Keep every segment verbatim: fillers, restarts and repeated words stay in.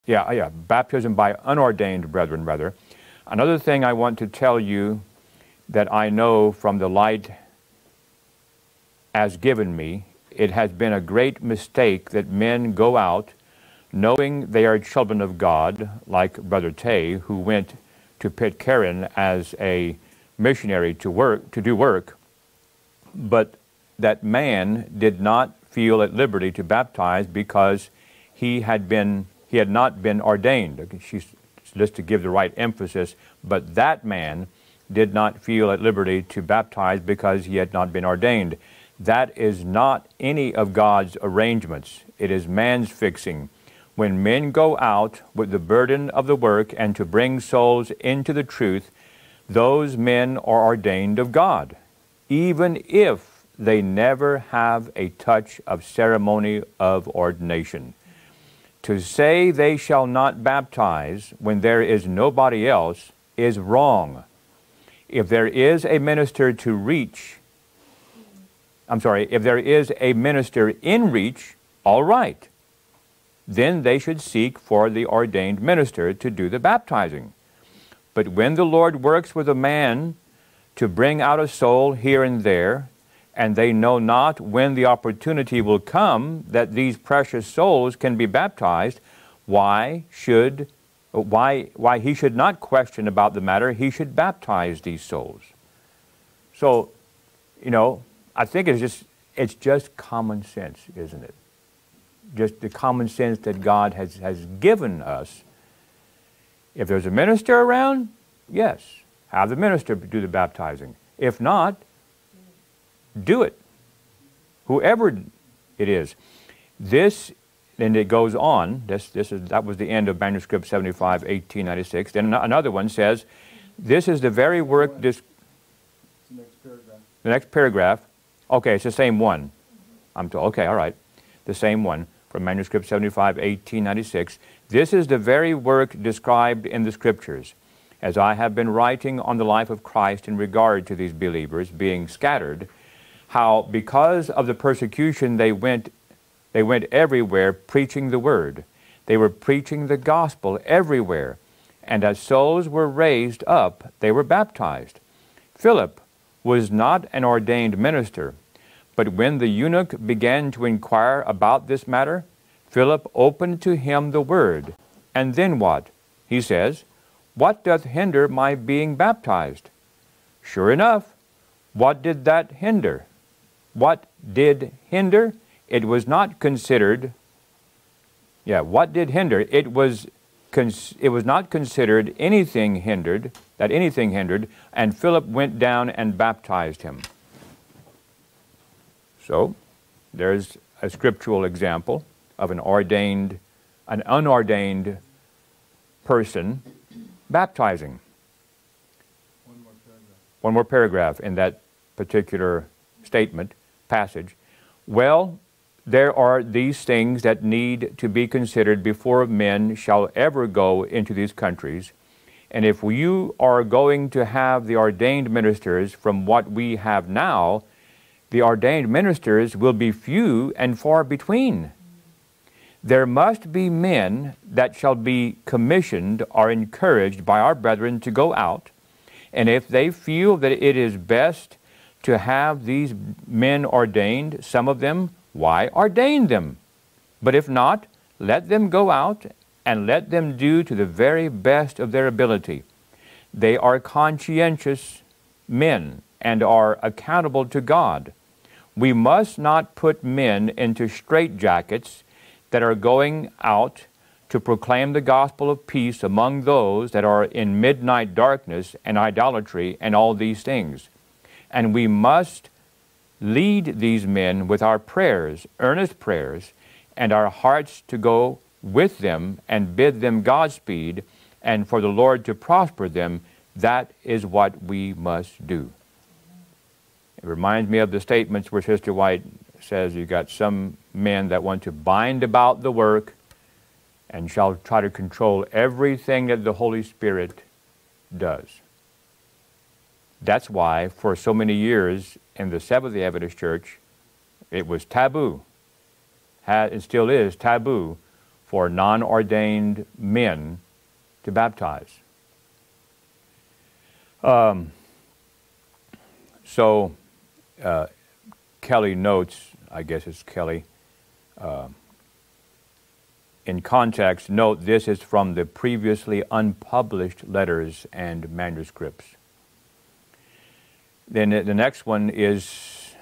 Yeah, yeah, baptism by unordained brethren, rather. Another thing I want to tell you that I know from the light as given me, it has been a great mistake that men go out knowing they are children of God, like Brother Tay, who went to Pitcairn as a missionary to work, to do work, but that man did not feel at liberty to baptize because he had been he had not been ordained. She's just to give the right emphasis, but that man did not feel at liberty to baptize because he had not been ordained. That is not any of God's arrangements. It is man's fixing. When men go out with the burden of the work and to bring souls into the truth, those men are ordained of God, even if they never have a touch of ceremony of ordination. To say they shall not baptize when there is nobody else is wrong. If there is a minister to reach, I'm sorry, if there is a minister in reach, all right. Then they should seek for the ordained minister to do the baptizing. But when the Lord works with a man to bring out a soul here and there, and they know not when the opportunity will come that these precious souls can be baptized, why should, why, why he should not question about the matter, he should baptize these souls. So, you know, I think it's just, it's just common sense, isn't it? Just the common sense that God has, has given us. If there's a minister around, yes, have the minister do the baptizing. If not, do it. Whoever it is. This, and it goes on, this, this is, that was the end of manuscript seventy-five, eighteen ninety-six. Then another one says, this is the very work, this, the next paragraph. The next paragraph, okay, it's the same one. I'm told, okay, all right, the same one from manuscript seventy-five, eighteen ninety-six. This is the very work described in the Scriptures. As I have been writing on the life of Christ in regard to these believers being scattered, how because of the persecution they went, they went everywhere preaching the Word. They were preaching the gospel everywhere. And as souls were raised up, they were baptized. Philip was not an ordained minister, but when the eunuch began to inquire about this matter, Philip opened to him the Word. And then what? He says, what doth hinder my being baptized? Sure enough, what did that hinder? What did hinder? It was not considered, yeah, what did hinder? It was, it was not considered anything hindered, that anything hindered, and Philip went down and baptized him. So, there's a scriptural example of an ordained, an unordained person baptizing. One more paragraph. One more paragraph in that particular statement, passage. Well, there are these things that need to be considered before men shall ever go into these countries. And if you are going to have the ordained ministers from what we have now, the ordained ministers will be few and far between. There must be men that shall be commissioned or encouraged by our brethren to go out, and if they feel that it is best to have these men ordained, some of them, why ordain them? But if not, let them go out and let them do to the very best of their ability. They are conscientious men and are accountable to God. We must not put men into straitjackets that are going out to proclaim the gospel of peace among those that are in midnight darkness and idolatry and all these things. And we must lead these men with our prayers, earnest prayers, and our hearts to go with them and bid them Godspeed, and for the Lord to prosper them. That is what we must do. It reminds me of the statements where Sister White says you got some men that want to bind about the work and shall try to control everything that the Holy Spirit does. That's why for so many years in the Seventh-day Adventist Church, it was taboo, had, and still is taboo, for non-ordained men to baptize. Um, so uh, Kelly notes, I guess it's Kelly, uh, in context, note this is from the previously unpublished letters and manuscripts. Then the next one is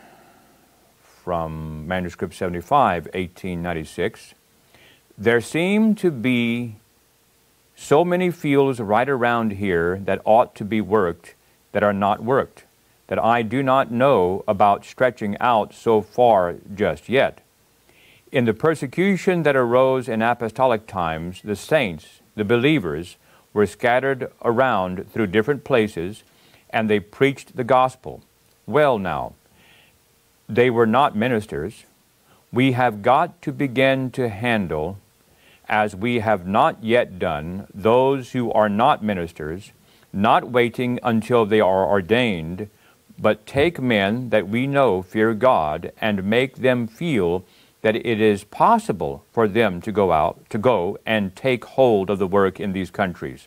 from manuscript seventy-five, eighteen ninety-six. There seem to be so many fields right around here that ought to be worked that are not worked, that I do not know about stretching out so far just yet. In the persecution that arose in apostolic times, the saints, the believers, were scattered around through different places, and they preached the gospel. Well now, they were not ministers. We have got to begin to handle, as we have not yet done, those who are not ministers, not waiting until they are ordained, but take men that we know fear God and make them feel that it is possible for them to go out, to go and take hold of the work in these countries.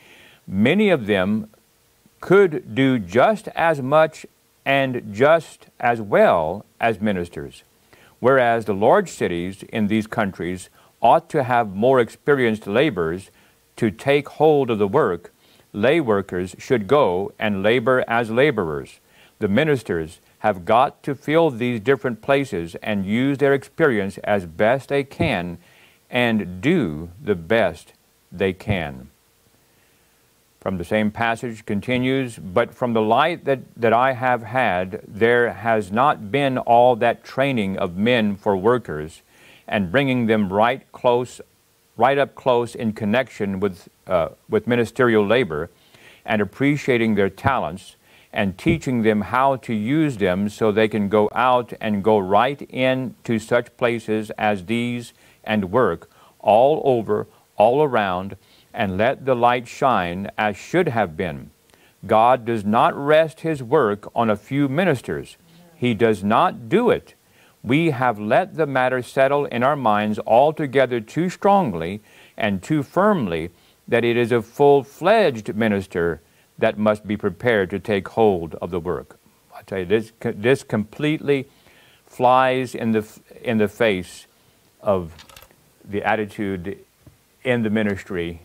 Many of them could do just as much and just as well as ministers, whereas the large cities in these countries ought to have more experienced laborers to take hold of the work. Lay workers should go and labor as laborers. The ministers have got to fill these different places and use their experience as best they can and do the best they can. From the same passage continues, but from the light that, that I have had, there has not been all that training of men for workers and bringing them right close, right up close in connection with, uh, with ministerial labor and appreciating their talents and teaching them how to use them so they can go out and go right into such places as these and work all over, all around, and let the light shine as should have been. God does not rest His work on a few ministers. He does not do it. We have let the matter settle in our minds altogether too strongly and too firmly that it is a full-fledged minister that must be prepared to take hold of the work. I tell you, this this completely flies in the in the face of the attitude in the ministry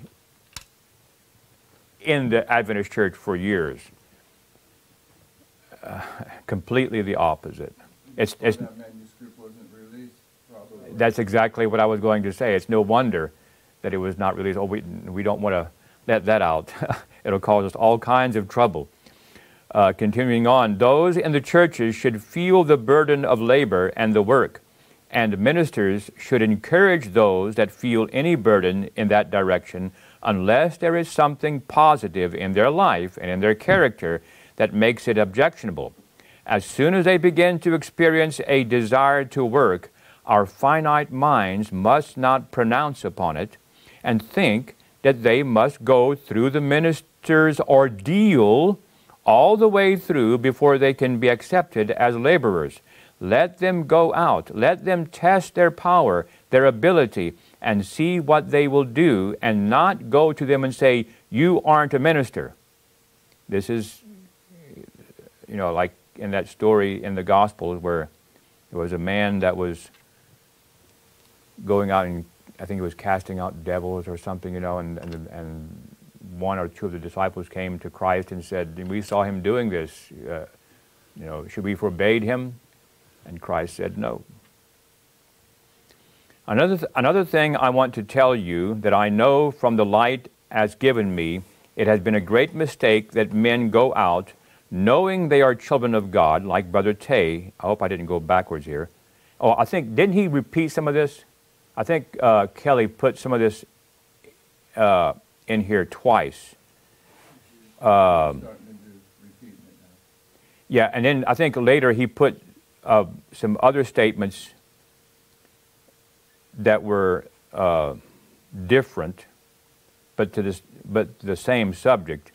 in the Adventist Church for years. Uh, completely the opposite. It's, it's that manuscript wasn't released, probably. That's exactly what I was going to say. It's no wonder that it was not released. Oh, we we don't want to let that out. It'll cause us all kinds of trouble. Uh, continuing on, those in the churches should feel the burden of labor and the work, and ministers should encourage those that feel any burden in that direction unless there is something positive in their life and in their character that makes it objectionable. As soon as they begin to experience a desire to work, our finite minds must not pronounce upon it and think that they must go through the minister's ordeal all the way through before they can be accepted as laborers. Let them go out. Let them test their power, their ability, and see what they will do, and not go to them and say, you aren't a minister. This is, you know, like in that story in the Gospels where there was a man that was going out and I think he was casting out devils or something, you know, and, and, and one or two of the disciples came to Christ and said, we saw him doing this, uh, you know, should we forbade him? And Christ said no. Another, th another thing I want to tell you that I know from the light as given me, it has been a great mistake that men go out knowing they are children of God, like Brother Tay. I hope I didn't go backwards here. Oh, I think, didn't he repeat some of this? I think uh, Kelly put some of this uh, in here twice. Uh, yeah, and then I think later he put uh, some other statements that were uh, different, but to this, but the same subject.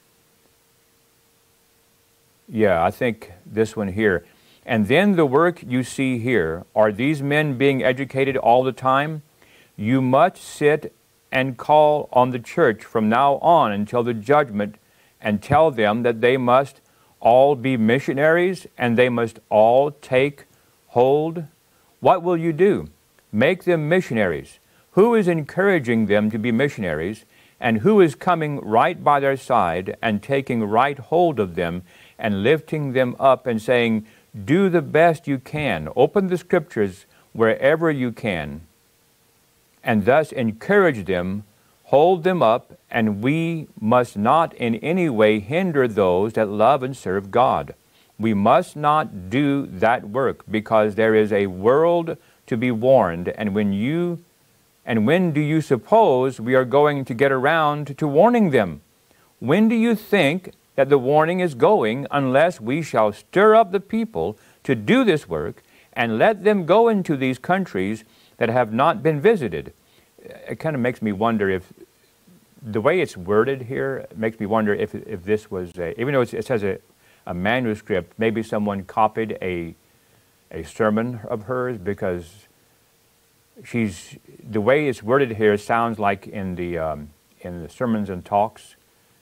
Yeah, I think this one here. And then the work you see here, are these men being educated all the time? You must sit and call on the church from now on until the judgment and tell them that they must all be missionaries and they must all take hold? What will you do? Make them missionaries. Who is encouraging them to be missionaries, and who is coming right by their side and taking right hold of them and lifting them up and saying, do the best you can, open the Scriptures wherever you can, and thus encourage them, hold them up, and we must not in any way hinder those that love and serve God. We must not do that work, because there is a world to be warned, and when you and when do you suppose we are going to get around to warning them? When do you think that the warning is going, unless we shall stir up the people to do this work and let them go into these countries that have not been visited? It kind of makes me wonder if the way it's worded here makes me wonder if if this was a, even though it's, it says a, a manuscript, maybe someone copied a a sermon of hers, because she's the way it's worded here sounds like in the um, in the sermons and talks.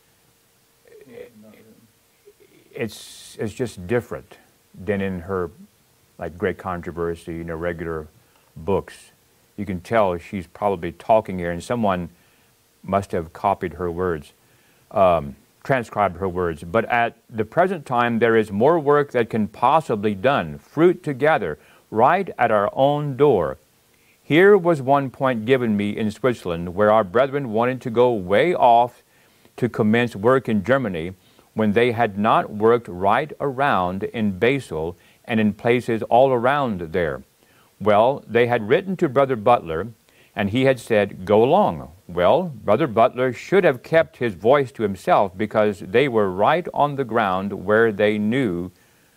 It's it's just different than in her like Great Controversy, you know, regular books. You can tell she's probably talking here, and someone must have copied her words, um, transcribed her words. But at the present time, there is more work that can possibly be done, fruit to gather, right at our own door. Here was one point given me in Switzerland where our brethren wanted to go way off to commence work in Germany when they had not worked right around in Basel and in places all around there. Well, they had written to Brother Butler, and he had said, go along. Well, Brother Butler should have kept his voice to himself, because they were right on the ground where they knew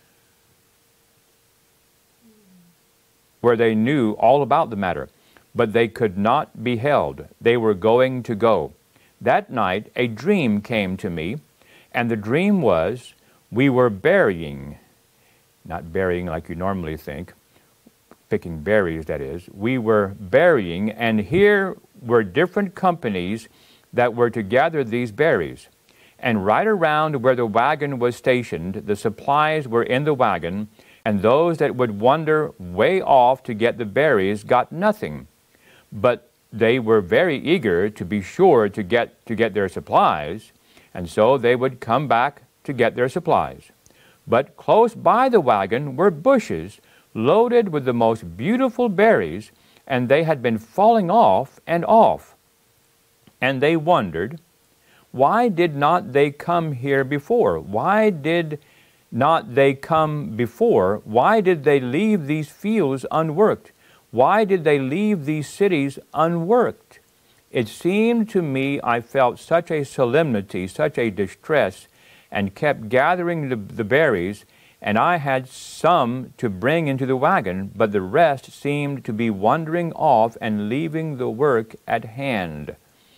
where they knew all about the matter. But they could not be held. They were going to go. That night, a dream came to me, and the dream was, we were burying, not burying like you normally think, picking berries, that is. We were burying, and here were different companies that were to gather these berries. And right around where the wagon was stationed, the supplies were in the wagon, and those that would wander way off to get the berries got nothing. But they were very eager to be sure to get, to get their supplies, and so they would come back to get their supplies. But close by the wagon were bushes loaded with the most beautiful berries, and they had been falling off and off. And they wondered, why did not they come here before? Why did not they come before? Why did they leave these fields unworked? Why did they leave these cities unworked? It seemed to me I felt such a solemnity, such a distress, and kept gathering the, the berries, and I had some to bring into the wagon, but the rest seemed to be wandering off and leaving the work at hand.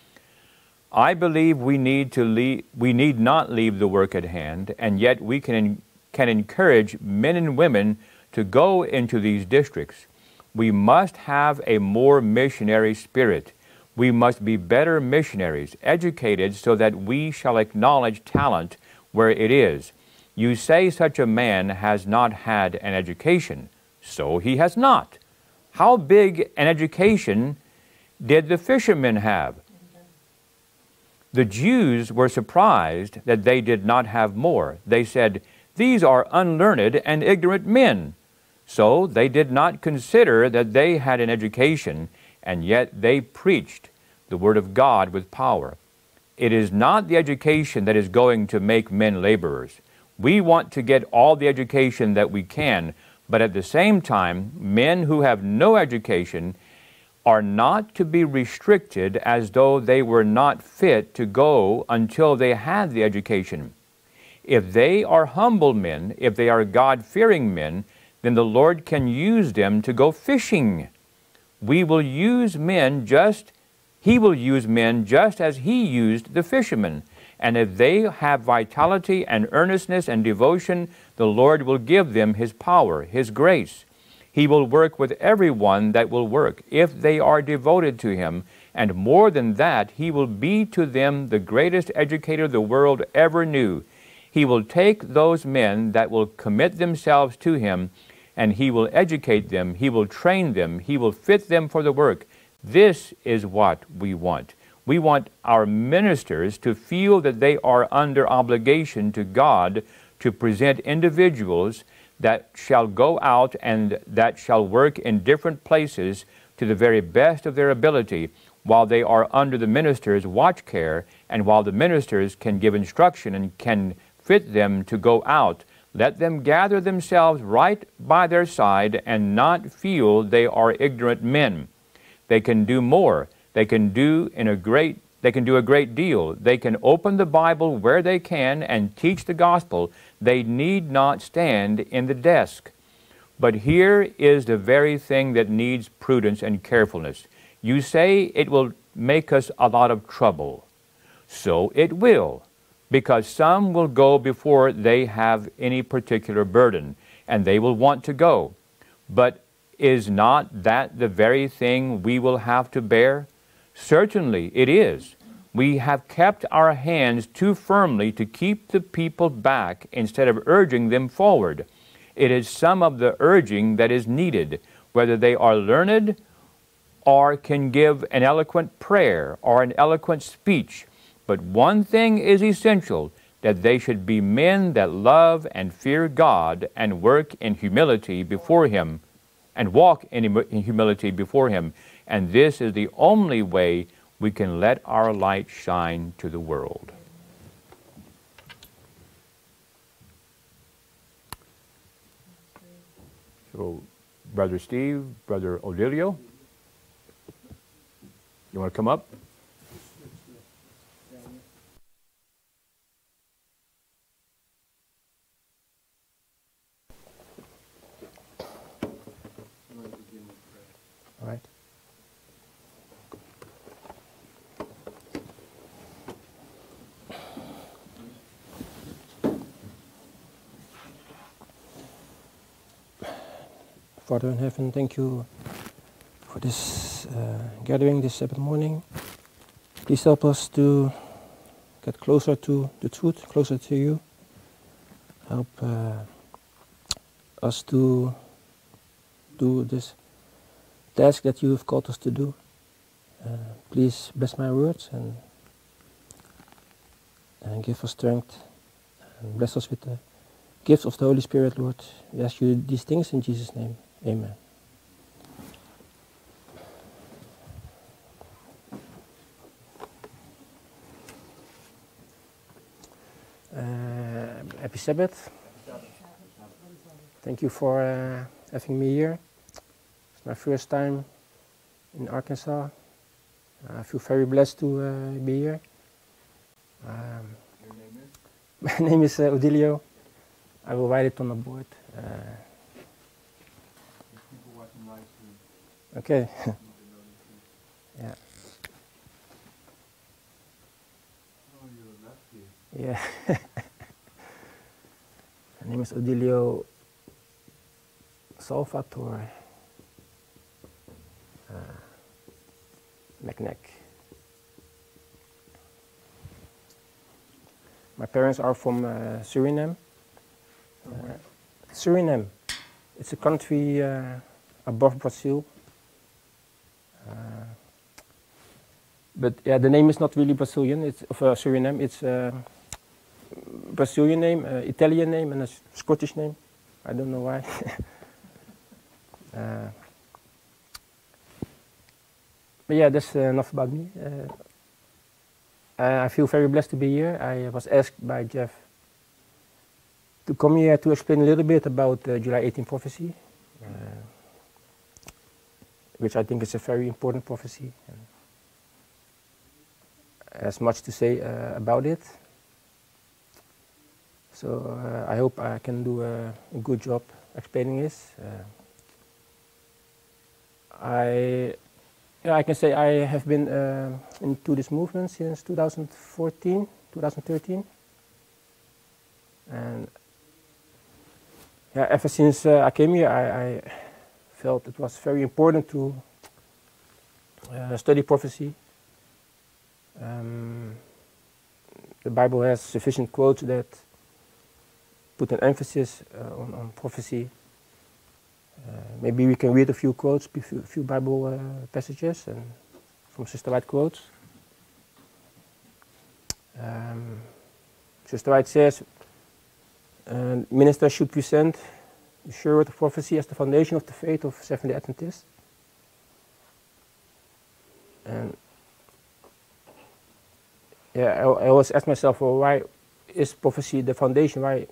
I believe we need to leave, we need not leave the work at hand, and yet we can, can encourage men and women to go into these districts. We must have a more missionary spirit. We must be better missionaries, educated so that we shall acknowledge talent where it is. You say such a man has not had an education. So he has not. How big an education did the fishermen have? The Jews were surprised that they did not have more. They said, these are unlearned and ignorant men. So they did not consider that they had an education, and yet they preached the Word of God with power. It is not the education that is going to make men laborers. We want to get all the education that we can, but at the same time, men who have no education are not to be restricted as though they were not fit to go until they had the education. If they are humble men, if they are God-fearing men, then the Lord can use them to go fishing. We will use men just, He will use men just as He used the fishermen. And if they have vitality and earnestness and devotion, the Lord will give them His power, His grace. He will work with everyone that will work, if they are devoted to Him, and more than that, He will be to them the greatest educator the world ever knew. He will take those men that will commit themselves to Him, and He will educate them, He will train them, He will fit them for the work. This is what we want. We want our ministers to feel that they are under obligation to God to present individuals that shall go out and that shall work in different places to the very best of their ability, while they are under the minister's watch care, and while the ministers can give instruction and can fit them to go out. Let them gather themselves right by their side and not feel they are ignorant men. They can do more. They can do in a great they can do a great deal. They can open the Bible where they can and teach the gospel. They need not stand in the desk. But here is the very thing that needs prudence and carefulness. You say it will make us a lot of trouble. So it will, because some will go before they have any particular burden, and they will want to go. But is not that the very thing we will have to bear? Certainly it is. We have kept our hands too firmly to keep the people back instead of urging them forward. It is some of the urging that is needed, whether they are learned or can give an eloquent prayer or an eloquent speech. But one thing is essential, that they should be men that love and fear God and work in humility before Him, and walk in humility before Him. And this is the only way we can let our light shine to the world. So, Brother Steve, Brother Odylio, you want to come up? All right. Father in heaven, thank you for this uh, gathering this Sabbath morning. Please help us to get closer to the truth, closer to you. Help uh, us to do this task that you have called us to do. Uh, please bless my words and, and give us strength. And bless us with the gifts of the Holy Spirit, Lord. We ask you these things in Jesus' name. Amen. Uh, happy Sabbath. Thank you for uh, having me here. It's my first time in Arkansas. I feel very blessed to uh, be here. Um, Your name is? my name is uh, Odylio. I will write it on the board. Uh, People watching live stream. okay. Need to know this. Yeah. Oh, you're a lefty. Yeah. My name is Odylio Salvatore uh, MacNack. My parents are from uh, Suriname. Uh, Suriname. It's a country uh, above Brazil. Uh, but yeah, the name is not really Brazilian. It's of uh, Suriname. It's a Brazilian name, uh, Italian name, and a Scottish name. I don't know why. uh, but yeah, that's uh, enough about me. Uh, I feel very blessed to be here. I was asked by Jeff to come here to explain a little bit about uh, July eighteenth prophecy, uh, which I think is a very important prophecy. And there's much to say uh, about it. So uh, I hope I can do a, a good job explaining this. Uh, I, yeah, I can say I have been uh, into this movement since two thousand fourteen, two thousand thirteen, and yeah, ever since uh, I came here, I, I felt it was very important to uh, study prophecy. Um, the Bible has sufficient quotes that put an emphasis uh, on, on prophecy. Uh, maybe we can read a few quotes, a few, few Bible uh, passages, and from Sister White quotes. Um, Sister White says, uh, ministers should present the sure word of prophecy as the foundation of the faith of Seventh-day Adventists. And yeah, I, I always ask myself, well, why is prophecy the foundation? Why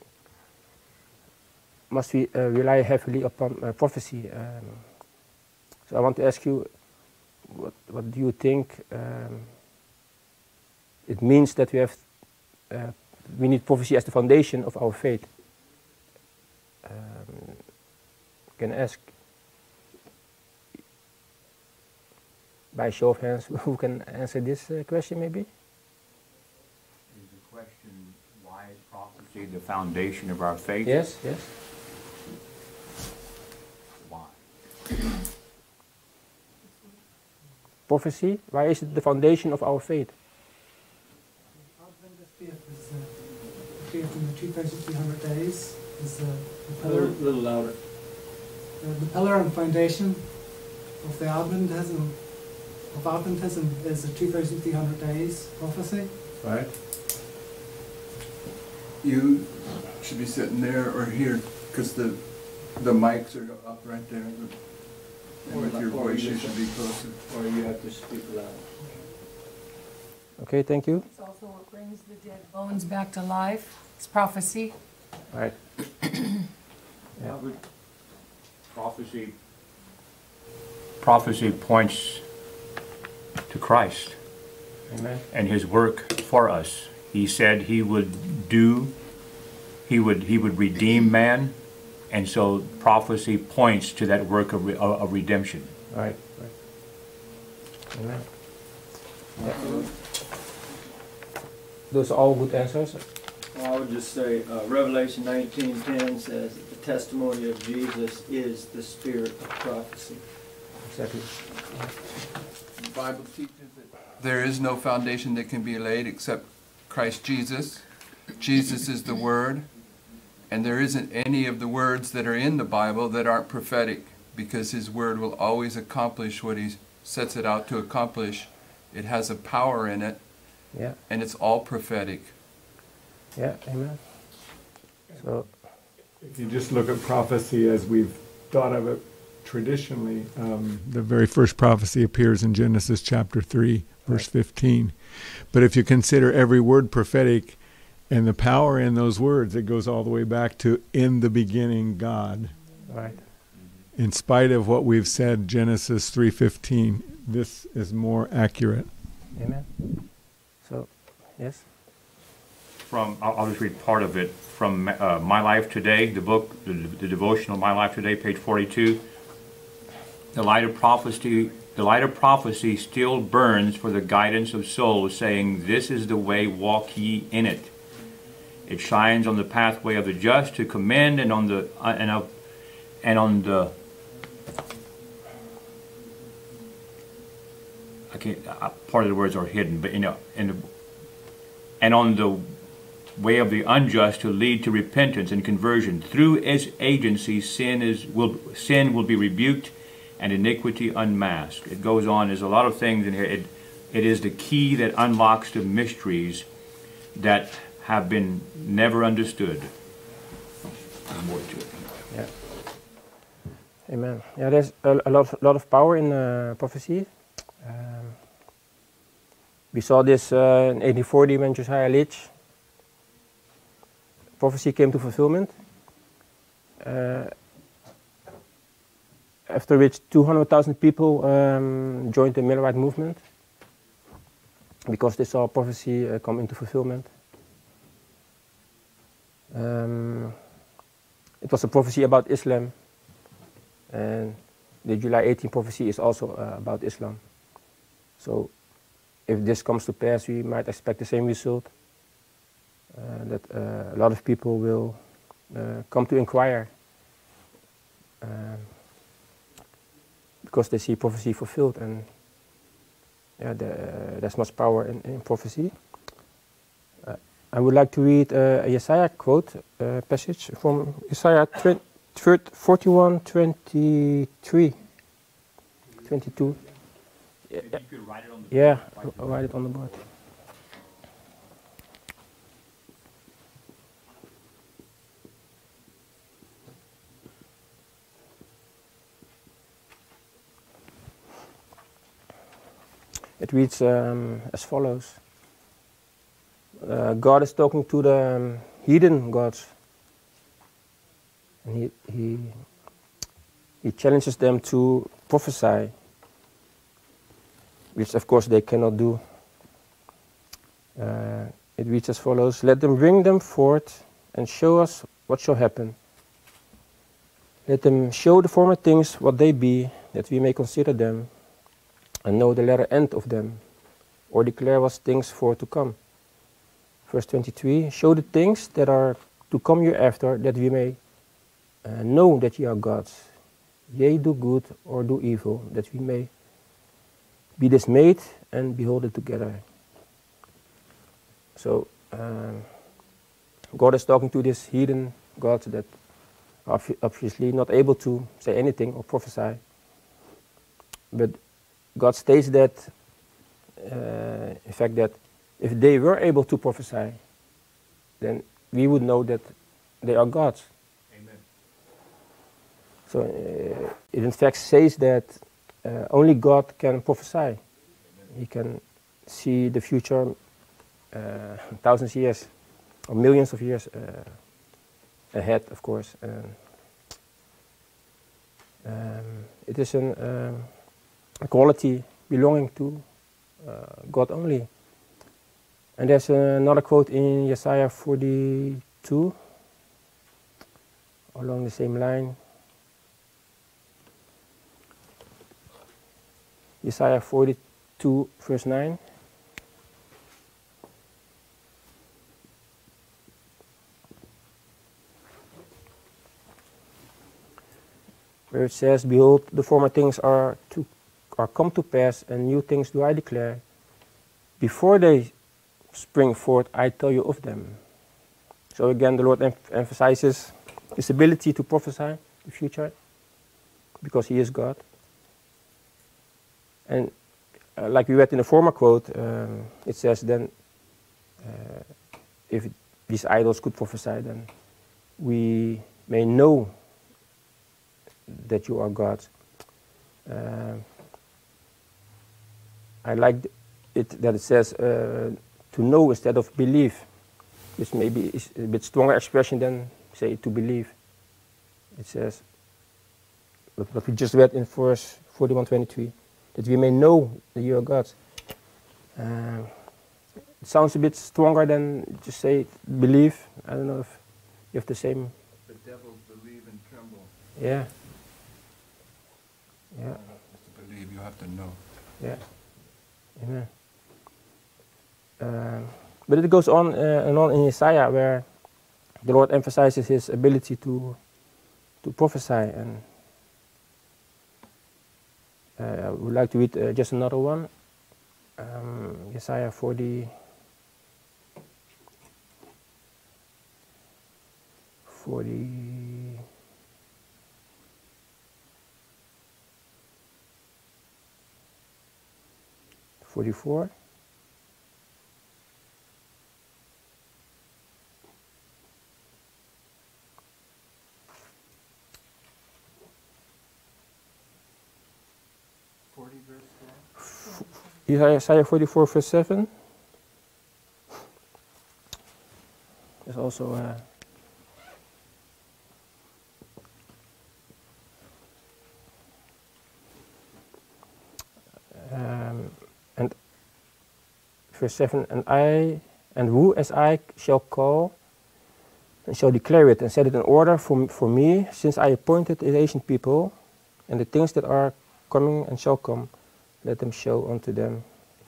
must we uh, rely heavily upon uh, prophecy? Um, so I want to ask you, what, what do you think um, it means that we have, uh, we need prophecy as the foundation of our faith? Um, can I ask, by show of hands, who can answer this uh, question maybe? Is the question, why is prophecy the foundation of our faith? Yes, yes. Why? Prophecy, why is it the foundation of our faith? Adventist faith is uh, faith in the two thousand three hundred days is uh, the A pillar, little, little louder. uh, the pillar and foundation of the Adventism of Adventism is the two thousand three hundred days prophecy. Right. You should be sitting there or here, because the, the mics are up right there. And with your Or- or voice, you you should be closer. Or you have to speak loud. Okay, thank you. It's also what brings the dead bones back to life. It's prophecy. Right. Yeah, but prophecy, prophecy points to Christ Amen. and His work for us. He said He would do, He would He would redeem man, and so prophecy points to that work of, re, of redemption. Right, right. Amen. Yeah. Those are all good answers. Well, I would just say uh, Revelation nineteen ten says that the testimony of Jesus is the spirit of prophecy. Exactly. The Bible teaches that there is no foundation that can be laid except Christ Jesus. Jesus is the Word, and there isn't any of the words that are in the Bible that aren't prophetic, because His Word will always accomplish what He sets it out to accomplish. It has a power in it, Yeah, and it's all prophetic. yeah, amen. So, If you just look at prophecy as we've thought of it traditionally, um, the very first prophecy appears in Genesis chapter three, verse fifteen. But if you consider every word prophetic and the power in those words, it goes all the way back to in the beginning God. right. In spite of what we've said, Genesis three fifteen, this is more accurate. Amen. So, yes. From, I'll, I'll just read part of it from uh, My Life Today, the book, the, the devotional My Life Today, page forty-two. The light of prophecy, the light of prophecy still burns for the guidance of souls, saying, "This is the way, walk ye in it." It shines on the pathway of the just to commend, and on the uh, and of and on the I can't. Uh, part of the words are hidden, but you know, and and on the way of the unjust to lead to repentance and conversion. Through its agency, sin is will sin will be rebuked, and iniquity unmasked. It goes on. There's a lot of things in here. It it is the key that unlocks the mysteries that have been never understood. There's more to it. Yeah. Amen. Yeah, there's a, a lot, lot of power in uh, prophecy. Um, we saw this uh, in eighteen forty when Josiah Leach. Prophecy came to fulfillment. Uh, after which two hundred thousand people um, joined the Millerite movement because they saw prophecy uh, come into fulfillment. Um, it was a prophecy about Islam, and the July eighteenth prophecy is also uh, about Islam. So if this comes to pass, we might expect the same result, uh, that uh, a lot of people will uh, come to inquire. Um, because they see prophecy fulfilled, and yeah, the, uh, there's much power in, in prophecy. Uh, I would like to read uh, a Isaiah quote uh, passage from Isaiah forty-one, twenty-three, twenty-two. Maybe you could write it on the Yeah, board. I'll write it on the board. It reads um, as follows. Uh, God is talking to the um, heathen gods. And he, he, he challenges them to prophesy, which of course they cannot do. Uh, it reads as follows. Let them bring them forth and show us what shall happen. Let them show the former things what they be, that we may consider them, and know the latter end of them, or declare what things for to come. Verse twenty-three, show the things that are to come hereafter, that we may uh, know that ye are gods. Yea, do good, or do evil, that we may be dismayed and behold it together. So, um, God is talking to this heathen gods that are obviously not able to say anything or prophesy. But God states that, uh, in fact, that if they were able to prophesy, then we would know that they are gods. Amen. So uh, it in fact says that uh, only God can prophesy. Amen. He can see the future uh, thousands of years or millions of years uh, ahead, of course. And, um, it is an um, a quality belonging to uh, God only. And there's another quote in Isaiah forty-two, along the same line. Isaiah forty-two, verse nine. Where it says, behold, the former things are to are come to pass, and new things do I declare. Before they spring forth, I tell you of them. So again, the Lord em emphasizes his ability to prophesy the future, because he is God. And uh, like we read in the former quote, um, it says then, uh, if these idols could prophesy, then we may know that you are God. Uh, I like it that it says uh, to know instead of believe, which maybe is a bit stronger expression than say to believe. It says, what we just read in verse forty-one twenty-three, that we may know that you are God. Uh, it sounds a bit stronger than just say believe. I don't know if you have the same. The devils believe and tremble. Yeah. Yeah. To believe, you have to know. Yeah. Amen. Uh, but it goes on uh, and on in Isaiah, where the Lord emphasizes his ability to to prophesy, and uh, I would like to read uh, just another one. Um, Isaiah forty, forty, forty-four. forty verse four. Isaiah forty-four verse seven. There's also uh, um, and verse seven, and I and who as I shall call and shall declare it and set it in order for, for me, since I appointed the ancient people, and the things that are coming and shall come, let them show unto them.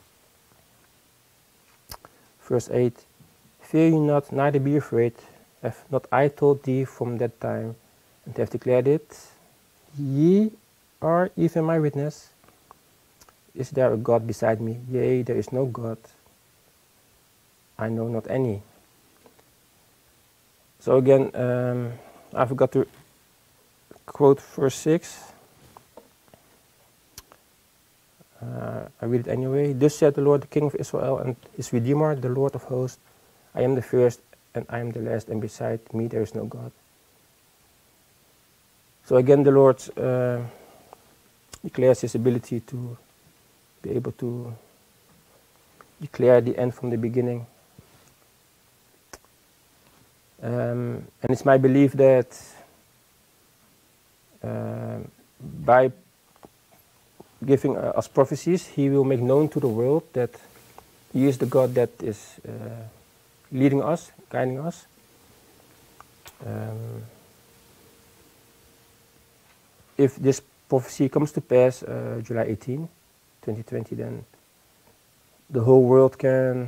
Verse eight, fear ye not, neither be afraid. Have not I told thee from that time, and have declared it? Ye are even my witness. Is there a God beside me? Yea, there is no God. I know not any. So again, um, I forgot to quote verse six. Uh, I read it anyway. Thus said the Lord, the King of Israel, and his Redeemer, the Lord of hosts, I am the first, and I am the last, and beside me there is no God. So again, the Lord uh, declares his ability to be able to declare the end from the beginning. Um, and it's my belief that uh, by giving uh, us prophecies, he will make known to the world that he is the God that is uh, leading us, guiding us. Um, if this prophecy comes to pass, uh, July eighteenth, twenty twenty, then the whole world can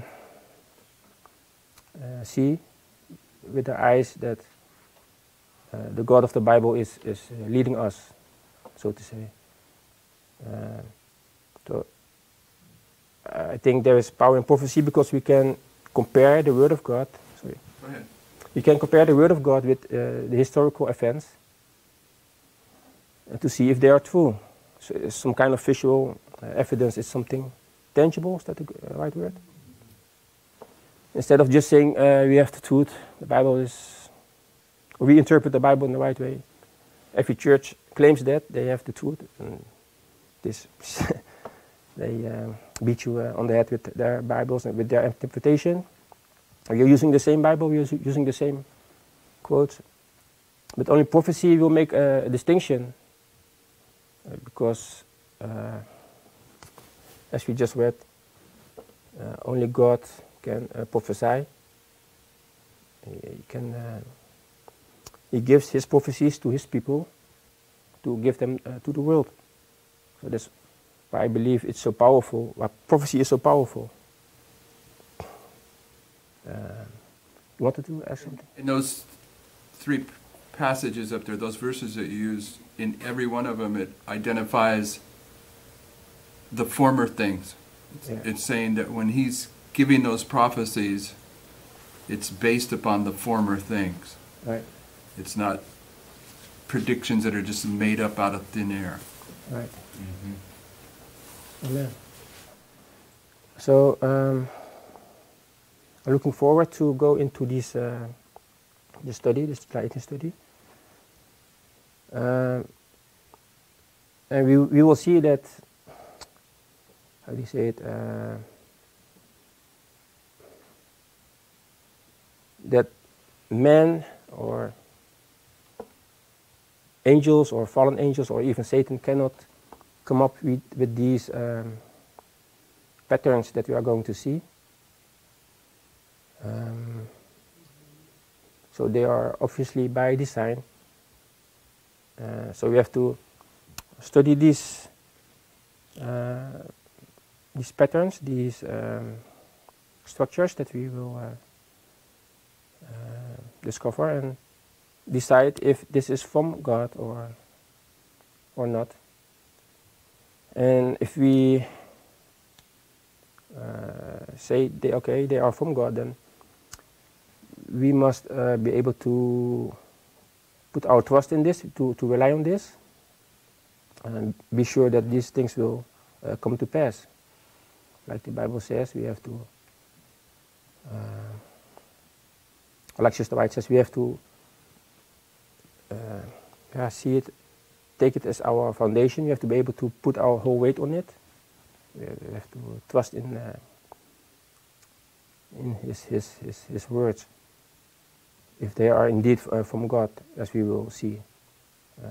uh, see with their eyes that uh, the God of the Bible is, is uh, leading us, so to say. Uh, so I think there is power in prophecy because we can compare the Word of God. Sorry. Go ahead. We can compare the Word of God with uh, the historical events and to see if they are true. So it's some kind of visual uh, evidence is something tangible. Is that the uh, right word? Instead of just saying uh, we have the truth, the Bible is, or we interpret the Bible in the right way. Every church claims that they have the truth, and this they uh, beat you uh, on the head with their Bibles and with their interpretation. You're using the same Bible, you're using the same quotes, but only prophecy will make a distinction, uh, because, uh, as we just read, uh, only God can uh, prophesy. He can. Uh, he gives his prophecies to his people to give them uh, to the world. So that's why I believe it's so powerful. Why prophecy is so powerful. Uh, you wanted to ask something? In those three passages up there, those verses that you use, in every one of them, it identifies the former things. It's, Yeah. it's saying that when he's giving those prophecies, it's based upon the former things. Right. It's not predictions that are just made up out of thin air. Right. Amen. So um, I'm looking forward to go into this uh, this study, this Latin study, uh, and we we will see that. How do you say it? Uh, that men or angels or fallen angels or even Satan cannot come up with, with these um, patterns that we are going to see. Um, so they are obviously by design. Uh, so we have to study these uh, these patterns, these um, structures that we will uh, uh, discover and decide if this is from God or or not. And if we uh, say they okay, they are from God, then we must uh, be able to put our trust in this, to, to rely on this, and be sure that these things will uh, come to pass. Like the Bible says, we have to, uh, like Sister White says, we have to uh, yeah, see it, take it as our foundation. We have to be able to put our whole weight on it. We have to trust in uh, in his, his, his, his words, if they are indeed uh, from God, as we will see. Uh,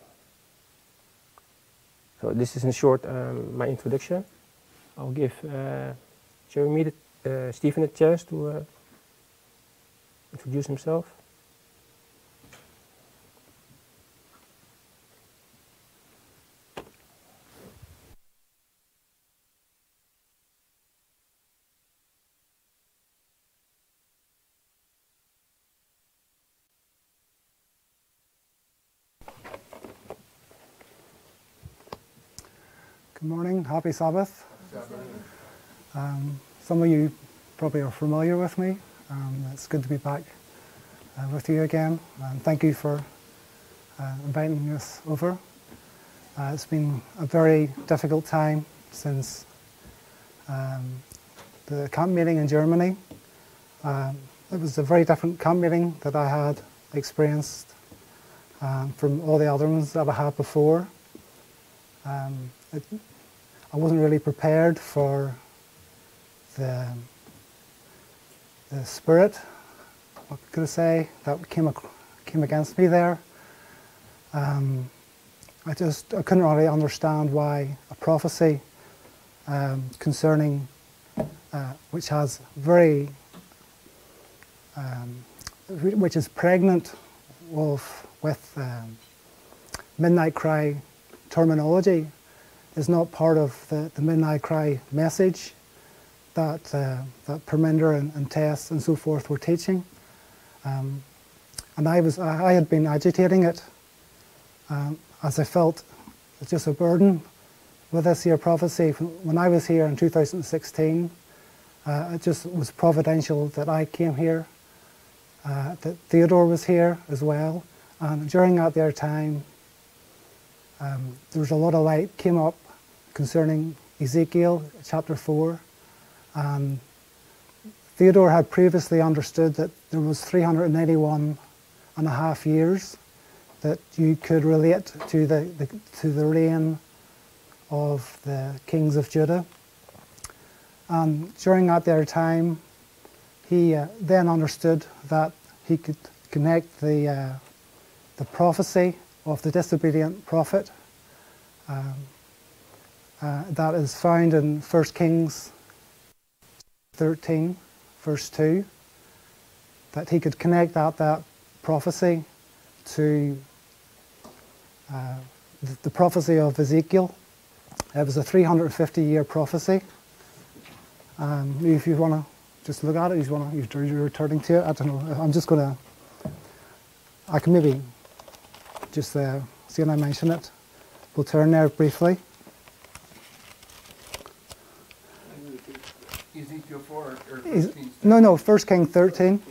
so this is in short um, my introduction. I'll give uh, Jeremy, the, uh, Stephen a chance to uh, introduce himself. Good morning. Happy Sabbath. Um, some of you probably are familiar with me. Um, it's good to be back uh, with you again. And thank you for uh, inviting us over. Uh, it's been a very difficult time since um, the camp meeting in Germany. Um, it was a very different camp meeting that I had experienced um, from all the other ones that I had before. Um, it, I wasn't really prepared for the, the spirit, what could I say, that came, came against me there. Um, I just I couldn't really understand why a prophecy um, concerning, uh, which has very, um, which is pregnant of, with um, midnight cry terminology, is not part of the, the midnight cry message that uh, that Perminder and, and Tess and so forth were teaching, um, and I was I had been agitating it um, as I felt it's just a burden with this here prophecy. When I was here in two thousand sixteen, uh, it just was providential that I came here, uh, that Theodore was here as well, and during that there time, um, there was a lot of light came up concerning Ezekiel chapter four, and Theodore had previously understood that there was three hundred eighty-one and a half years that you could relate to the, the to the reign of the kings of Judah. And during that there time, he uh, then understood that he could connect the uh, the prophecy of the disobedient prophet um, uh, that is found in First Kings thirteen, verse two, that he could connect that, that prophecy to uh, the, the prophecy of Ezekiel. It was a three hundred fifty year prophecy. Um, if you want to just look at it, you want to, you're returning to it, I don't know, I'm just going to, I can maybe just uh, see when I mention it. We'll turn there briefly. Ezekiel four or Is, no, no, First Kings thirteen.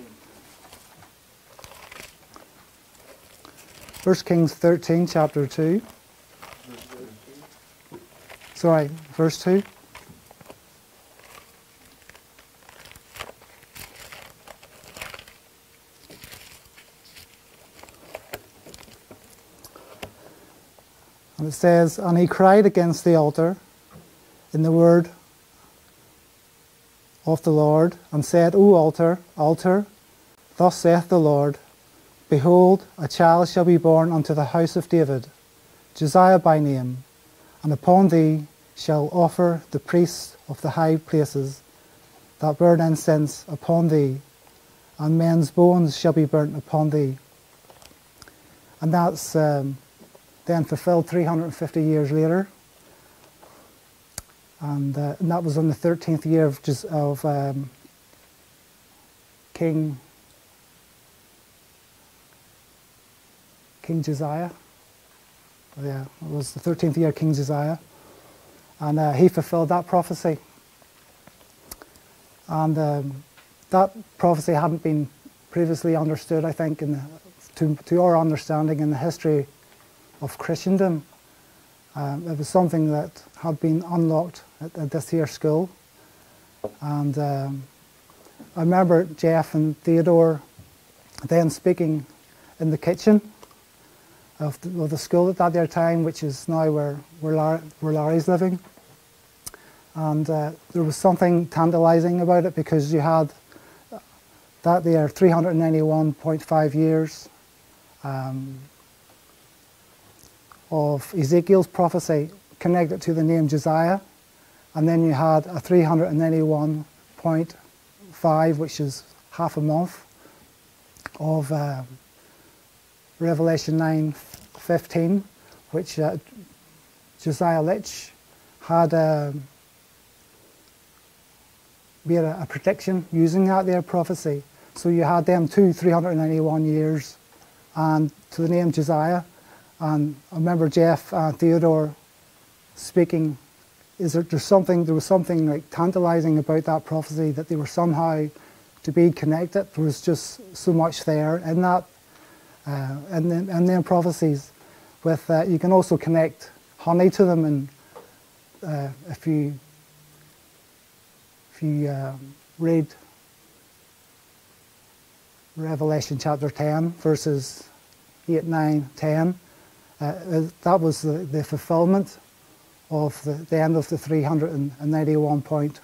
First Kings thirteen, chapter two. Sorry, verse two. And it says, and he cried against the altar in the word of the Lord, and said, O altar, altar, thus saith the Lord, behold, a child shall be born unto the house of David, Josiah by name, and upon thee shall offer the priests of the high places that burn incense upon thee, and men's bones shall be burnt upon thee. And that's um, then fulfilled three hundred fifty years later. And, uh, and that was in the thirteenth year of, just, of um, King King Josiah. Yeah, it was the thirteenth year of King Josiah. And uh, he fulfilled that prophecy. And um, that prophecy hadn't been previously understood, I think, in the, to, to our understanding in the history of Christendom. Um, it was something that had been unlocked at, at this here school. And um, I remember Jeff and Theodore then speaking in the kitchen of the, of the school at that there time, which is now where, where, Larry, where Larry's living. And uh, there was something tantalizing about it, because you had that there three hundred ninety-one point five years um, of Ezekiel's prophecy connected to the name Josiah, and then you had a three hundred ninety-one point five, which is half a month, of uh, Revelation nine fifteen, which uh, Josiah Litch had uh, made a, a prediction using that there prophecy. So you had them two three hundred ninety-one years, and to the name Josiah. And I remember Jeff and Theodore speaking is there there's something there was something like tantalizing about that prophecy, that they were somehow to be connected. There was just so much there in that, uh, and then and then prophecies. With uh, you can also connect honey to them, and uh, if you if you uh, read Revelation chapter ten, verses eight, nine, ten, uh, that was the, the fulfillment of the, the end of the three hundred ninety-one point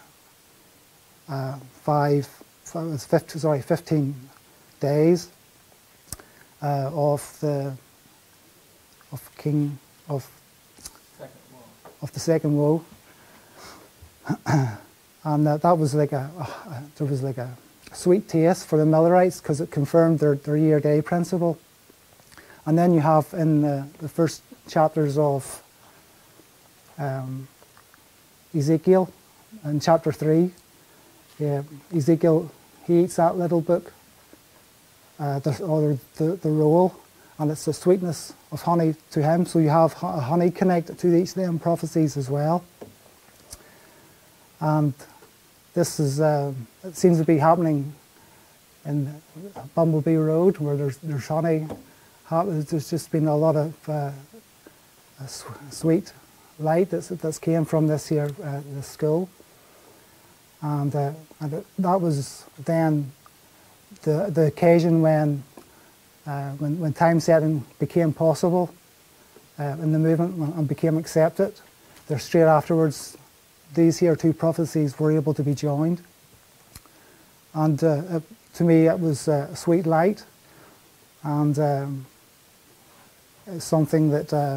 five, sorry, fifteen days uh, of the of King of of the second woe, and uh, that was like a uh, there was like a sweet taste for the Millerites, because it confirmed their, their year-day principle. And then you have in the, the first chapters of um, Ezekiel, in chapter three, yeah, Ezekiel, he eats that little book, uh, the, or the, the roll, and it's the sweetness of honey to him. So you have honey connected to each of them prophecies as well. And this is, uh, it seems to be happening in Bumblebee Road, where there's, there's honey. There's just been a lot of uh, sweet light that's, that's came from this here, uh, this school. And, uh, and it, that was then the, the occasion when, uh, when, when time setting became possible uh, in the movement and became accepted. There straight afterwards, these here two prophecies were able to be joined. And uh, it, to me it was uh, a sweet light, and um, it's something that uh,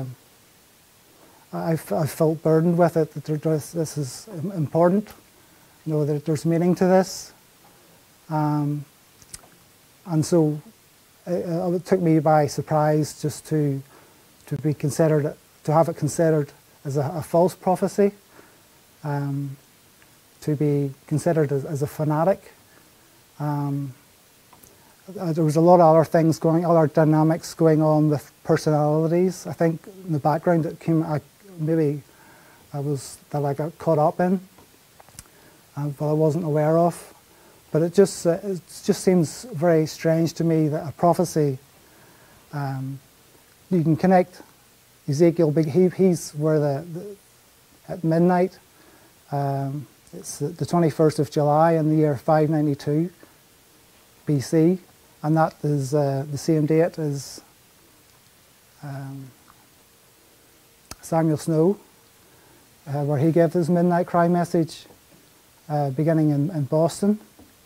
I, I felt burdened with it, that there, this is important, you know, that there's meaning to this. Um, and so it, it took me by surprise just to, to be considered, to have it considered as a, a false prophecy. Um, to be considered as, as a fanatic. Um, uh, there was a lot of other things going, other dynamics going on with personalities. I think in the background that came, I, maybe I was that I got caught up in, uh, but I wasn't aware of. But it just uh, it just seems very strange to me that a prophecy, um, you can connect Ezekiel. He, he's where the, the at midnight. Um, it's the twenty-first of July in the year five ninety-two B C, and that is uh, the same date as um, Samuel Snow, uh, where he gave his midnight cry message uh, beginning in, in Boston.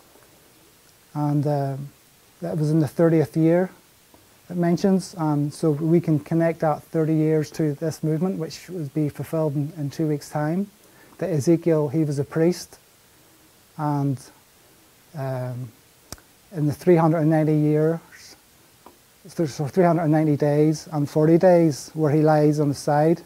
And uh, that was in the thirtieth year, it mentions, and so we can connect that thirty years to this movement, which would be fulfilled in, in two weeks' time. That Ezekiel, he was a priest, and um, in the three hundred ninety years, so three hundred ninety days and forty days where he lies on the side,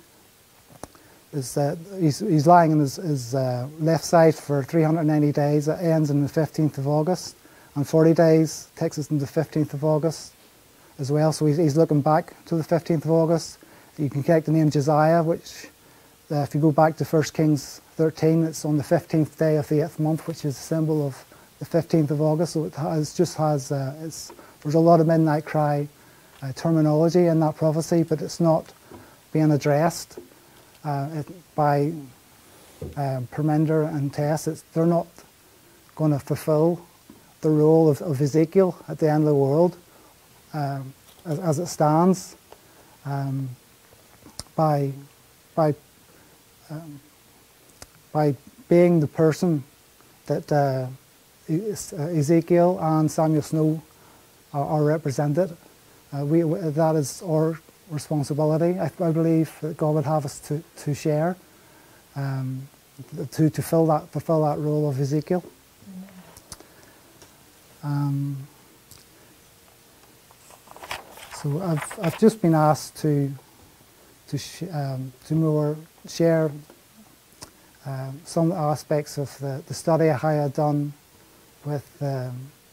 is uh, he's, he's lying on his, his uh, left side for three hundred ninety days. It ends on the fifteenth of August, and forty days takes us to the fifteenth of August as well. So he's, he's looking back to the fifteenth of August. You can connect the name Josiah, which uh, if you go back to First Kings thirteen, it's on the fifteenth day of the eighth month, which is a symbol of the fifteenth of August. So it has, just has, uh, it's, there's a lot of midnight cry uh, terminology in that prophecy, but it's not being addressed uh, it, by um, Perminder and Tess. It's, they're not going to fulfill the role of, of Ezekiel at the end of the world um, as, as it stands um, by, by um, by being the person that uh, Ezekiel and Samuel Snow are, are represented. Uh, we, that is our responsibility, I, I believe, that God would have us to, to share, um, to, to fill that, fulfill that role of Ezekiel. Um, so I've, I've just been asked to, to, sh um, to more share Um, some aspects of the, the study I had done with um,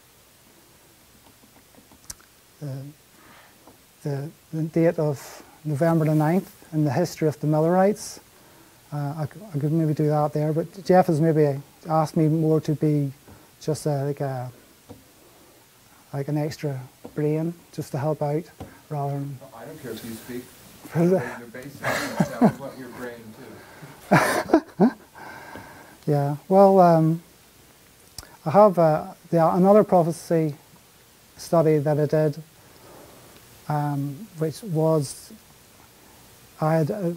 the, the, the date of November the ninth in the history of the Millerites. uh, I, I could maybe do that there. But Jeff has maybe asked me more to be just a, like a like an extra brain, just to help out, rather than. I don't care if you speak. For the, Your bass sound, I want your brain too. yeah. Well, um, I have uh, the, another prophecy study that I did, um, which was I had uh,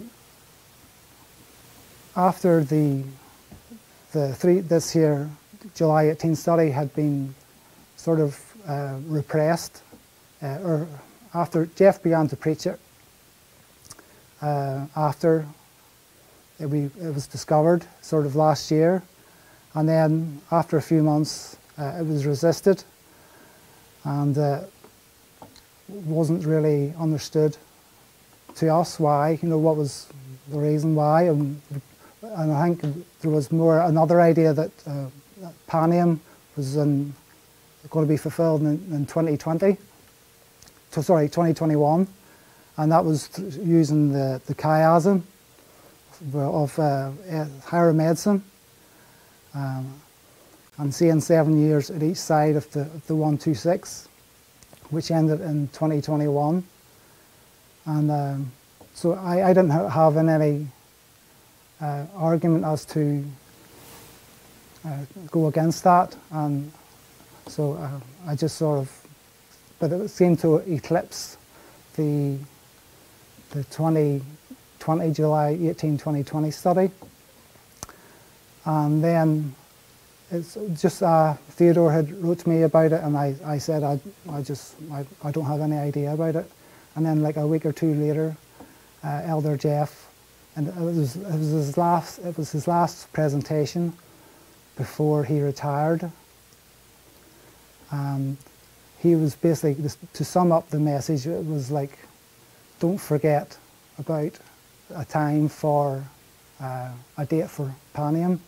after the the three this year July eighteenth study had been sort of uh, repressed, uh, or after Jeff began to preach it. Uh, after it, we, it was discovered, sort of last year, and then after a few months, uh, it was resisted, and uh, wasn't really understood to us why. You know, what was the reason why, and, and I think there was more another idea that, uh, that Panem was in, going to be fulfilled in, in twenty twenty. So, sorry, twenty twenty-one. And that was using the, the chiasm of uh, higher medicine, um, and seeing seven years at each side of the, of the one two six, which ended in twenty twenty-one. And um, so I, I didn't ha have any uh, argument as to uh, go against that. And so uh, I just sort of, but it seemed to eclipse the the twenty twenty, July eighteenth, twenty twenty study. And then it's just, uh, Theodore had wrote to me about it, and I, I said I, I just, I, I don't have any idea about it. And then like a week or two later, uh, Elder Jeff, and it was, it was his last, it was his last presentation before he retired. Um, he was basically, to sum up the message, it was like, don't forget about a time for uh, a date for Panem.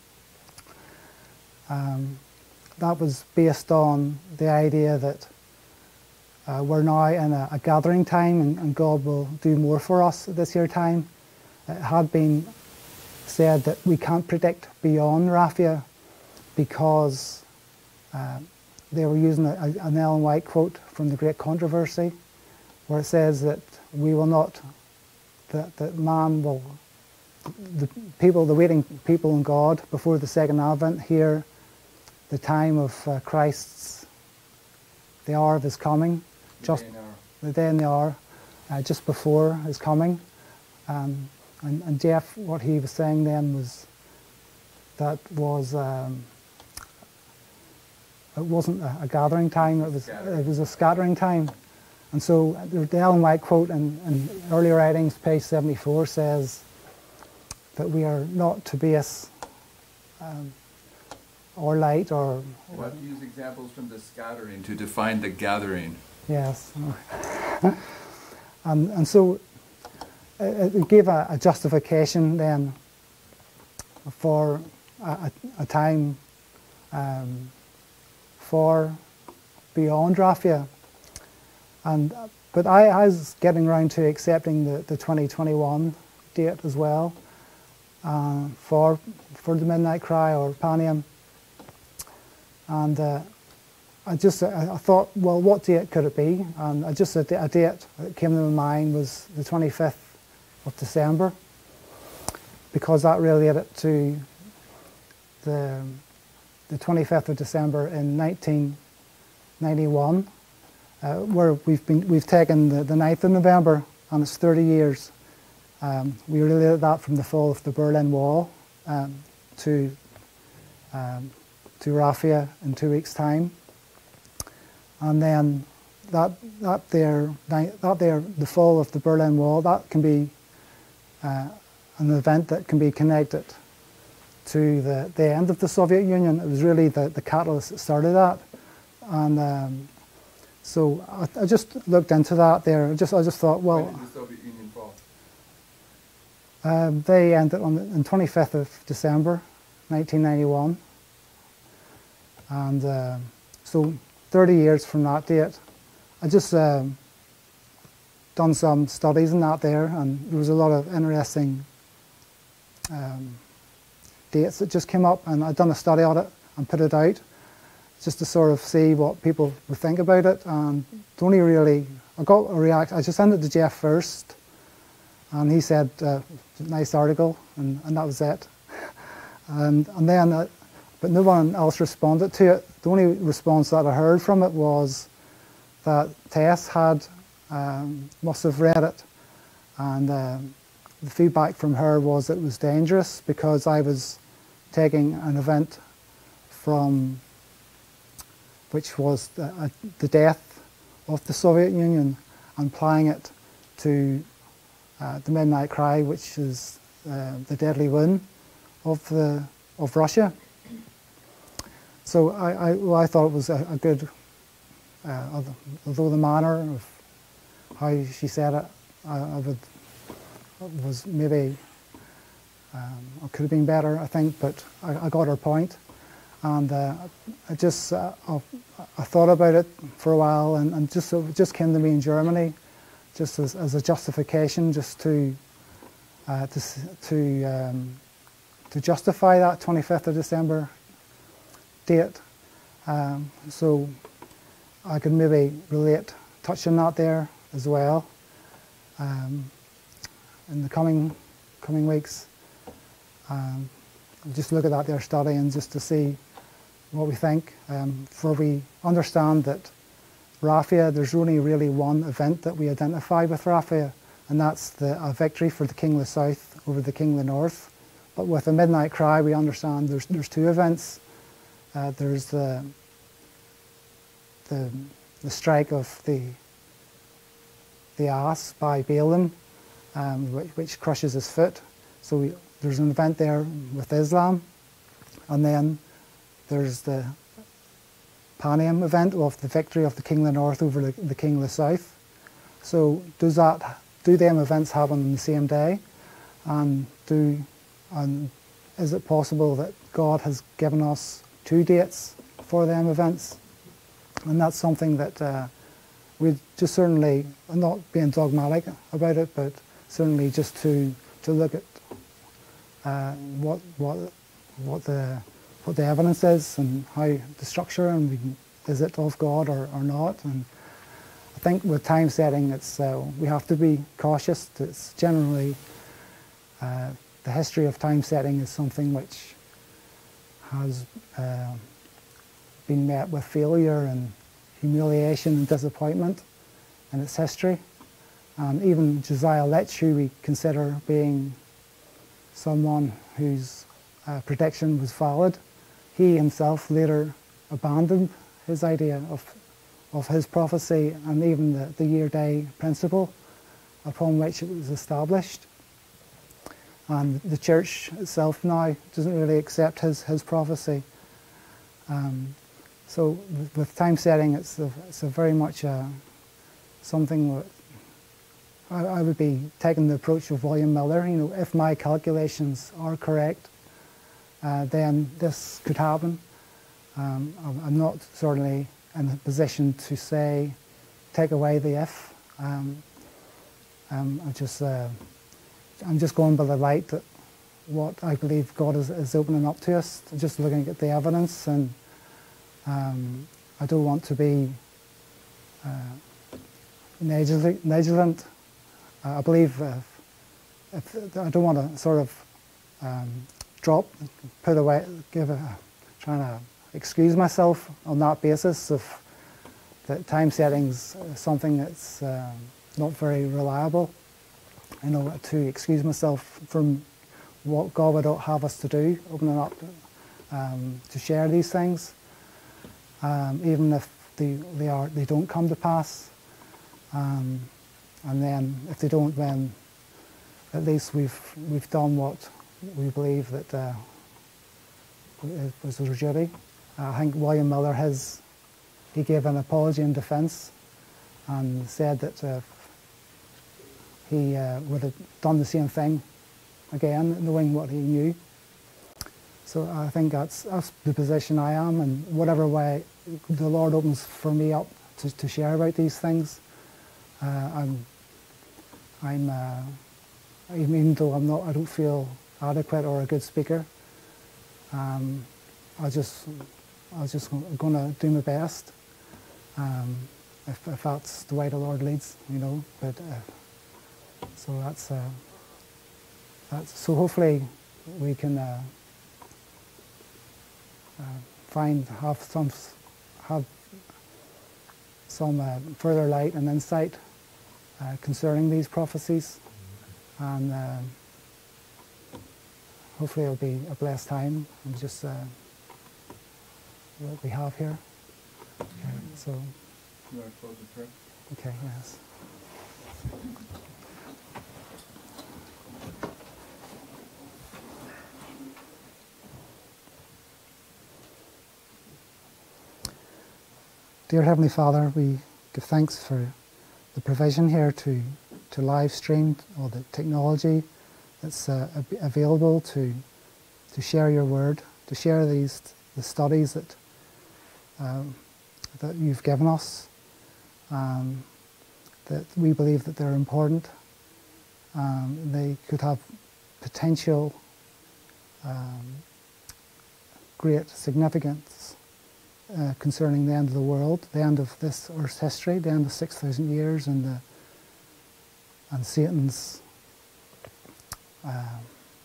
Um, that was based on the idea that uh, we're now in a, a gathering time, and, and God will do more for us this year time. It had been said that we can't predict beyond Raphia because uh, they were using a, a, an Ellen White quote from The Great Controversy, where it says that we will not, that, that man will, the people, the waiting people in God before the second advent hear the time of uh, Christ's, the hour of his coming, just the day and the hour, uh, just before his coming. Um, and, and Jeff, what he was saying then was that was, um, it wasn't a, a gathering time, it was, it was a scattering time. And so the Ellen White quote in, in early writings, page seventy-four, says that we are not to base um, or light or... We'll have to use examples from the scattering to define the gathering. Yes. and, and so it, it gave a, a justification then for a, a time um, for beyond Raphia. And, but I, I was getting around to accepting the, the twenty twenty-one date as well uh, for, for the Midnight Cry or Panem. And uh, I just I, I thought, well, what date could it be? And I just a, a date that came to my mind was the twenty-fifth of December, because that related to the, the twenty-fifth of December in nineteen ninety-one. Uh, where we've been, we've taken the, the ninth of November, and it's thirty years. Um, we related that from the fall of the Berlin Wall um, to um, to Raphia in two weeks' time, and then that that there that there the fall of the Berlin Wall, that can be uh, an event that can be connected to the the end of the Soviet Union. It was really the the catalyst that started that, and. Um, So I, I just looked into that there. I just I just thought, well, when did the Soviet Union fall? Um, they ended on the twenty-fifth of December, nineteen ninety-one, and uh, so thirty years from that date. I just uh, done some studies in that there, and there was a lot of interesting um, dates that just came up, and I'd done a study on it and put it out just to sort of see what people would think about it. And the only really, I got a reaction, I just sent it to Jeff first, and he said, uh, nice article, and, and that was it. and, and then, uh, but no one else responded to it. The only response that I heard from it was that Tess had, um, must have read it, and uh, the feedback from her was it was dangerous because I was taking an event from, which was the, uh, the death of the Soviet Union, and applying it to uh, the Midnight Cry, which is uh, the deadly wound of the of Russia. So I, I, well, I thought it was a, a good, uh, although the manner of how she said it, I, I would was maybe um, it could have been better, I think, but I, I got her point, and uh, I just uh, I, I thought about it for a while, and, and just it just came to me in Germany, just as, as a justification, just to uh, to to um, to justify that twenty-fifth of December date. Um, so I could maybe relate, touch on that there as well. Um, in the coming coming weeks, um, I'll just look at that there study and just to see what we think. Um, for we understand that Raffia, there's only really one event that we identify with Raffia, and that's the a victory for the King of the South over the King of the North. But with the Midnight Cry, we understand there's there's two events. Uh, there's the the the strike of the the ass by Balaam, um, which, which crushes his foot. So we, there's an event there with Islam, and then there's the Panem event of the victory of the King of the North over the, the King of the South. So does that do them events happen on the same day, and do and is it possible that God has given us two dates for them events? And that's something that uh, we just certainly, I'm not being dogmatic about it, but certainly just to to look at uh, what what what the what the evidence is and how the structure, and we can, is it of God or, or not? And I think with time setting, it's uh, we have to be cautious. It's generally uh, the history of time setting is something which has uh, been met with failure and humiliation and disappointment in its history. And even Josiah Litch, who we consider being someone whose uh, prediction was valid, he himself later abandoned his idea of, of his prophecy and even the, the year-day principle upon which it was established. And the church itself now doesn't really accept his, his prophecy. Um, so with time setting, it's a, it's a very much uh, something that I, I would be taking the approach of William Miller. You know, if my calculations are correct, uh, then this could happen. Um, I'm, I'm not certainly in a position to say, take away the if. Um, um, I just, uh, I'm just going by the light that what I believe God is, is opening up to us, just looking at the evidence, and um, I don't want to be uh, negligent. Uh, I believe uh, if, I don't want to sort of um, drop, put away, give a, trying to excuse myself on that basis of that time setting's something that's uh, not very reliable. You know, to excuse myself from what God would have us to do, opening up um, to share these things, um, even if they they are they don't come to pass. Um, and then if they don't, then at least we've we've done what we believe that uh, was our duty. I think William Miller has he gave an apology in defence and said that uh, he uh, would have done the same thing again, knowing what he knew. So I think that's, that's the position I am, and whatever way the Lord opens for me up to, to share about these things, uh, I'm, I'm uh, even though I'm not, I don't feel adequate or a good speaker. Um, I just, I was just going to do my best. Um, if, if that's the way the Lord leads, you know. But uh, so that's, uh, that's so hopefully we can uh, uh, find have some have some uh, further light and insight uh, concerning these prophecies, and uh, hopefully it'll be a blessed time and just uh, what we have here. Okay, so. You want to close the prayer? Okay. Yes. Dear Heavenly Father, we give thanks for the provision here to, to live stream all the technology that's uh, available to, to share your word, to share these the studies that, um, that you've given us, um, that we believe that they're important. Um, they could have potential um, great significance Uh, concerning the end of the world, the end of this Earth's history, the end of six thousand years, and the and Satan's uh,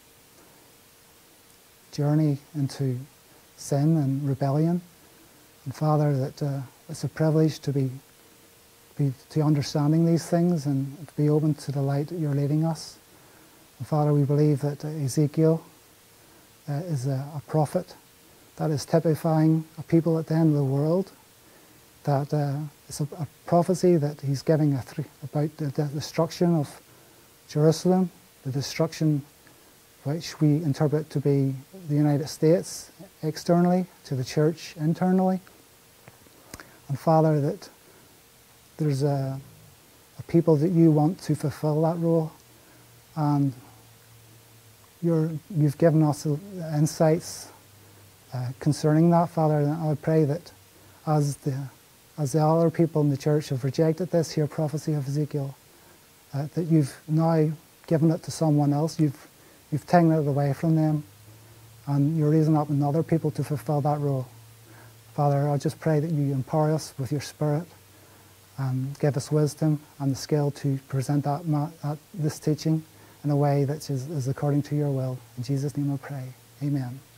journey into sin and rebellion. And Father, that uh, it's a privilege to be, be to understanding these things and to be open to the light that you're leading us. And Father, we believe that Ezekiel uh, is a, a prophet that is typifying a people at the end of the world, that uh, it's a, a prophecy that he's giving a th about the, the destruction of Jerusalem, the destruction which we interpret to be the United States externally, to the church internally. And Father, that there's a, a people that you want to fulfill that role, and you're, you've given us insights Uh, concerning that, Father. And I pray that as the as the other people in the church have rejected this here prophecy of Ezekiel, uh, that you've now given it to someone else, you've you've taken it away from them, and you're raising up another people to fulfill that role. Father, I just pray that you empower us with your Spirit and give us wisdom and the skill to present that, that this teaching in a way that is, is according to your will. In Jesus' name I pray. Amen.